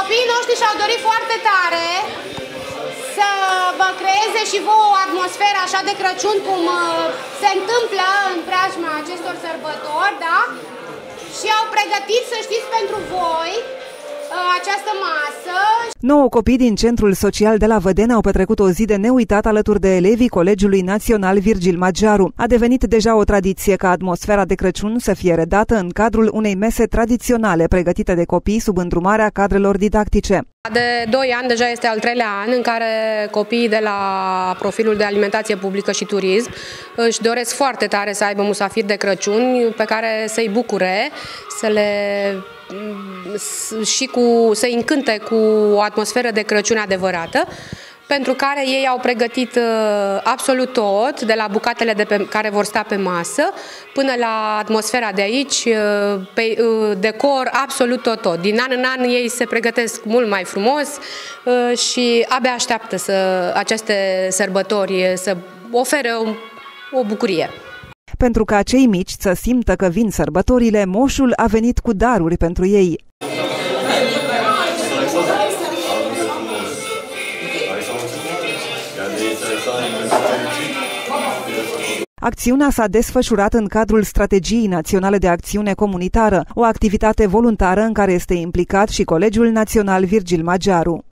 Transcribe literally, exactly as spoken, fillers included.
Copiii noștri și-au dorit foarte tare să vă creeze și vouă o atmosferă așa de Crăciun cum se întâmplă în preajma acestor sărbători, da? Și au pregătit, să știți, pentru voi această masă. Nouă copii din Centrul Social de la Vădene au petrecut o zi de neuitat alături de elevii Colegiului Național Virgil Maggiaru. A devenit deja o tradiție ca atmosfera de Crăciun să fie redată în cadrul unei mese tradiționale pregătite de copii sub îndrumarea cadrelor didactice. De doi ani, deja este al treilea an în care copiii de la profilul de alimentație publică și turism își doresc foarte tare să aibă musafir de Crăciun pe care să-i bucure, să le și cu, să-i încânte cu o atmosferă de Crăciun adevărată, pentru care ei au pregătit uh, absolut tot, de la bucatele de pe, care vor sta pe masă, până la atmosfera de aici, uh, pe, uh, decor, absolut tot, tot. Din an în an ei se pregătesc mult mai frumos uh, și abia așteaptă să, aceste sărbători să ofere o, o bucurie. Pentru ca cei mici să simtă că vin sărbătorile, moșul a venit cu daruri pentru ei. Acțiunea s-a desfășurat în cadrul Strategiei Naționale de Acțiune Comunitară, o activitate voluntară în care este implicat și Colegiul Național Virgil Maggiaru.